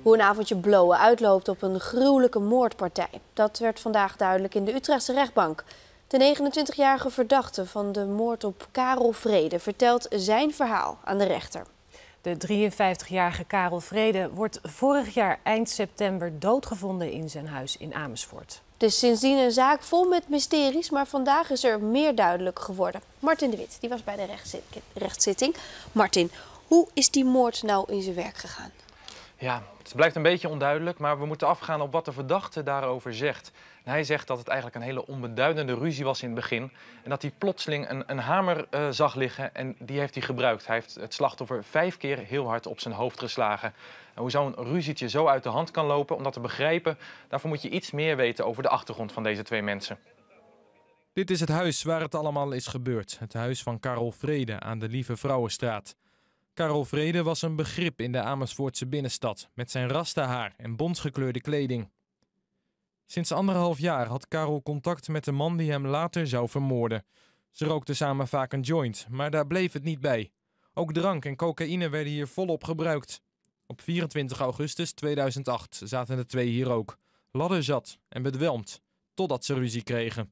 Hoe een avondje blowen uitloopt op een gruwelijke moordpartij. Dat werd vandaag duidelijk in de Utrechtse rechtbank. De 29-jarige verdachte van de moord op Karel Vrede vertelt zijn verhaal aan de rechter. De 53-jarige Karel Vrede wordt vorig jaar eind september doodgevonden in zijn huis in Amersfoort. Het is sindsdien een zaak vol met mysteries, maar vandaag is er meer duidelijk geworden. Martin de Wit die was bij de rechtszitting. Martin, hoe is die moord nou in zijn werk gegaan? Ja, het blijft een beetje onduidelijk, maar we moeten afgaan op wat de verdachte daarover zegt. En hij zegt dat het eigenlijk een hele onbeduidende ruzie was in het begin. En dat hij plotseling een hamer zag liggen en die heeft hij gebruikt. Hij heeft het slachtoffer 5 keer heel hard op zijn hoofd geslagen. En hoe zo'n ruzietje zo uit de hand kan lopen, om dat te begrijpen, daarvoor moet je iets meer weten over de achtergrond van deze 2 mensen. Dit is het huis waar het allemaal is gebeurd. Het huis van Karel Vrede aan de Lieve Vrouwenstraat. Karel Vrede was een begrip in de Amersfoortse binnenstad, met zijn rastahaar en bonsgekleurde kleding. Sinds 1,5 jaar had Karel contact met de man die hem later zou vermoorden. Ze rookten samen vaak een joint, maar daar bleef het niet bij. Ook drank en cocaïne werden hier volop gebruikt. Op 24 augustus 2008 zaten de 2 hier ook, ladderzat en bedwelmd, totdat ze ruzie kregen.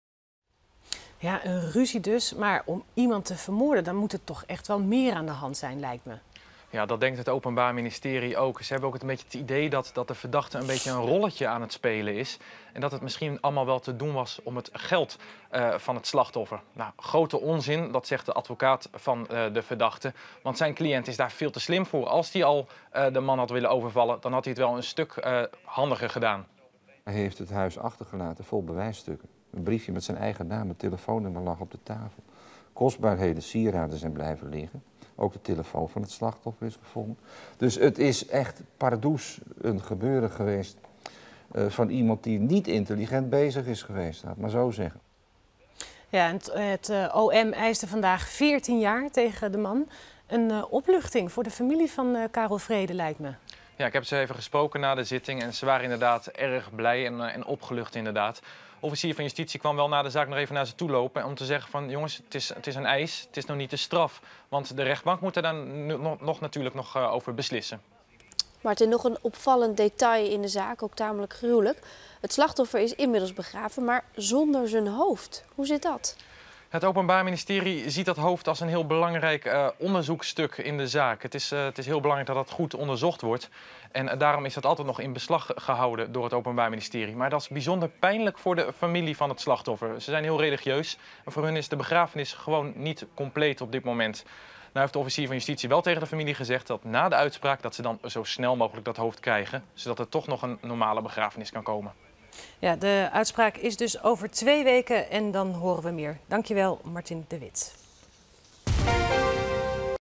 Ja, een ruzie dus, maar om iemand te vermoorden, dan moet er toch echt wel meer aan de hand zijn, lijkt me. Ja, dat denkt het Openbaar Ministerie ook. Ze hebben ook een beetje het idee dat de verdachte een beetje een rolletje aan het spelen is. En dat het misschien allemaal wel te doen was om het geld van het slachtoffer. Nou, grote onzin, dat zegt de advocaat van de verdachte. Want zijn cliënt is daar veel te slim voor. Als hij al de man had willen overvallen, dan had hij het wel een stuk handiger gedaan. Hij heeft het huis achtergelaten vol bewijsstukken. Een briefje met zijn eigen naam, een telefoonnummer lag op de tafel. Kostbaarheden, sieraden zijn blijven liggen. Ook de telefoon van het slachtoffer is gevonden. Dus het is echt pardoes een gebeuren geweest van iemand die niet intelligent bezig is geweest, laat maar zo zeggen. Ja, en het OM eiste vandaag 14 jaar tegen de man. Een opluchting voor de familie van Karel Vrede, lijkt me. Ja, ik heb ze even gesproken na de zitting en ze waren inderdaad erg blij en opgelucht inderdaad. Officier van Justitie kwam wel na de zaak nog even naar ze toe lopen om te zeggen van jongens, het is een eis, het is nog niet de straf. Want de rechtbank moet er dan natuurlijk nog over beslissen. Martin, nog een opvallend detail in de zaak, ook tamelijk gruwelijk. Het slachtoffer is inmiddels begraven, maar zonder zijn hoofd. Hoe zit dat? Het Openbaar Ministerie ziet dat hoofd als een heel belangrijk onderzoekstuk in de zaak. Het is heel belangrijk dat dat goed onderzocht wordt. En daarom is dat altijd nog in beslag gehouden door het Openbaar Ministerie. Maar dat is bijzonder pijnlijk voor de familie van het slachtoffer. Ze zijn heel religieus en voor hun is de begrafenis gewoon niet compleet op dit moment. Nou heeft de officier van Justitie wel tegen de familie gezegd dat na de uitspraak dat ze dan zo snel mogelijk dat hoofd krijgen, zodat er toch nog een normale begrafenis kan komen. Ja, de uitspraak is dus over 2 weken en dan horen we meer. Dankjewel, Martin de Wit.